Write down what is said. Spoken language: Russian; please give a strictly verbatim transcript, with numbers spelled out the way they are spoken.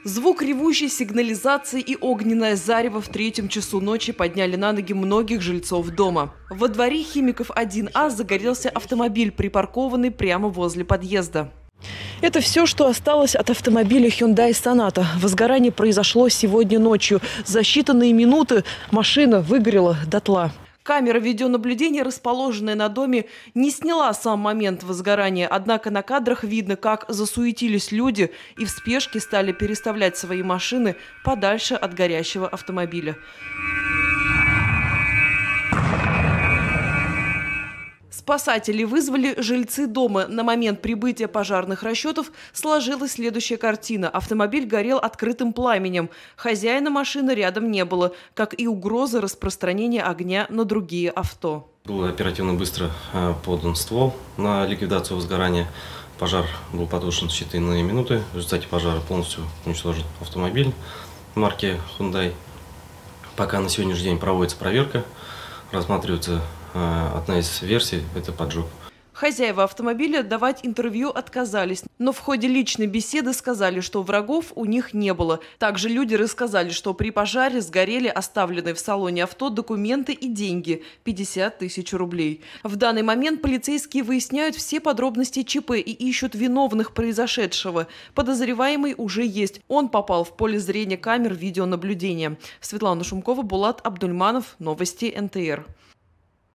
Звук ревущей сигнализации и огненное зарево в третьем часу ночи подняли на ноги многих жильцов дома. Во дворе Химиков один А загорелся автомобиль, припаркованный прямо возле подъезда. Это все, что осталось от автомобиля Hyundai Sonata. Возгорание произошло сегодня ночью. За считанные минуты машина выгорела дотла. Камера видеонаблюдения, расположенная на доме, не сняла сам момент возгорания. Однако на кадрах видно, как засуетились люди и в спешке стали переставлять свои машины подальше от горящего автомобиля. Спасатели вызвали жильцы дома. На момент прибытия пожарных расчетов сложилась следующая картина. Автомобиль горел открытым пламенем. Хозяина машины рядом не было, как и угрозы распространения огня на другие авто. Был оперативно быстро подан ствол на ликвидацию возгорания. Пожар был потушен в считанные минуты. В результате пожара полностью уничтожен автомобиль марки Hyundai. Пока на сегодняшний день проводится проверка, рассматривается одна из версий – это поджог. Хозяева автомобиля давать интервью отказались, но в ходе личной беседы сказали, что врагов у них не было. Также люди рассказали, что при пожаре сгорели оставленные в салоне авто документы и деньги – пятьдесят тысяч рублей. В данный момент полицейские выясняют все подробности ЧП и ищут виновных произошедшего. Подозреваемый уже есть. Он попал в поле зрения камер видеонаблюдения. Светлана Шумкова, Булат Абдульманов. Новости эн тэ эр.